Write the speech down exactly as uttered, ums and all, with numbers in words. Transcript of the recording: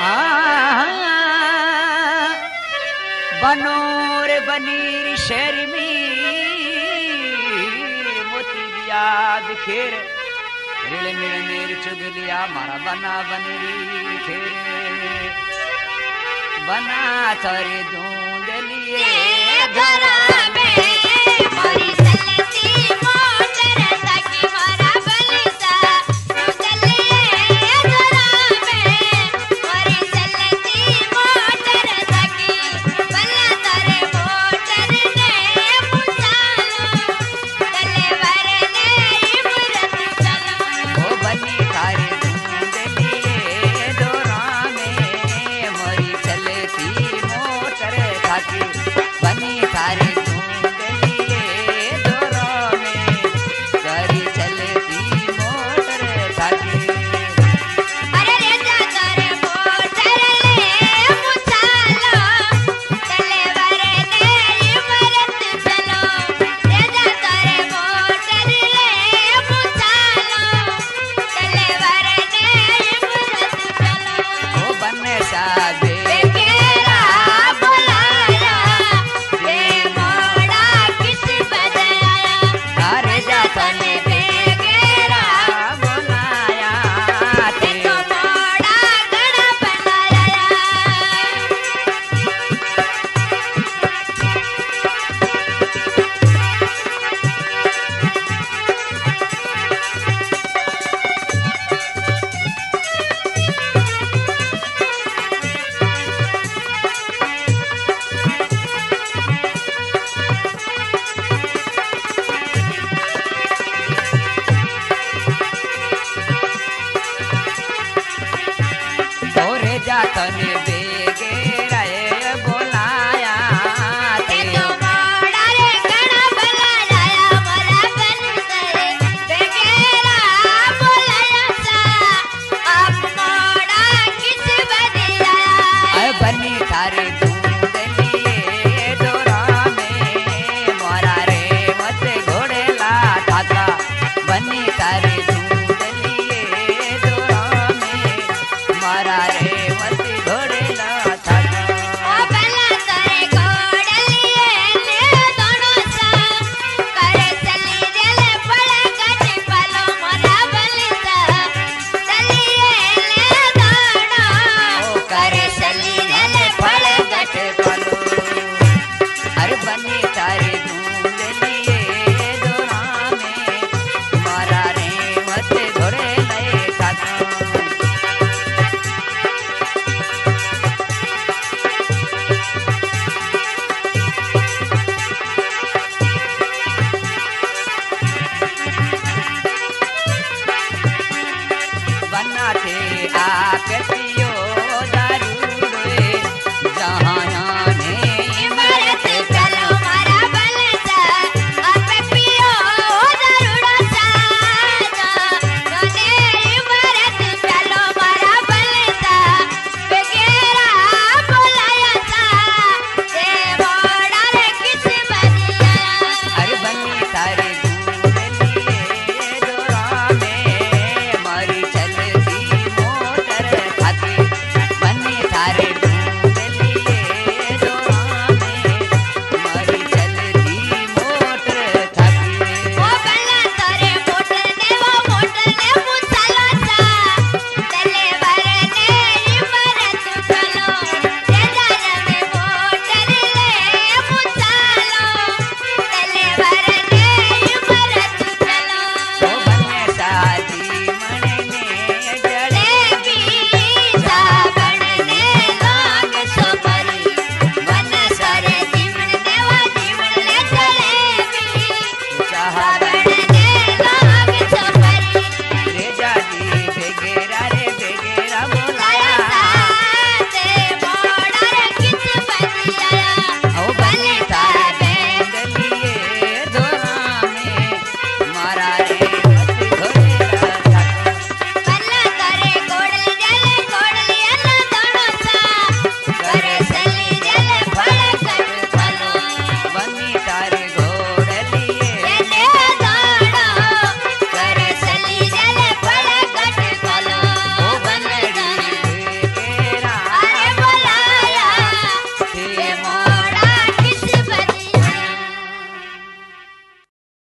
बनोर बनीर शहर में मोती दिया बिखेर रिल मिल नीर चुग लिया मारा बना बनीरी खेर बना तारे दूंद लिए घरा में मोरी चलती मोटर सखी मारा बलिसा चलिए घरा में मोरी चलती मोटर सखी बल्ला तारे मोटर ने पुछालो चले वरने इमरत चलो ओ बनी तारे दूंद लिए डोरा में मोरी चलती मोटर खाकी बनी तारे दूंद लिए डोरा में गाड़ी चलती मोटर खाकी अरे रेजा तारे मोटर ले पुछालो चले वरने इमरत चलो रेजा तारे मोटर ले पुछालो चले वरने इमरत चलो ओ बन साबे बेकेरा बुलाया बे मोड़ा किस बजाया तारे जातन बेकेरा बुलाया ते तो मोड़ा गड़ा बनाया तोरे जातन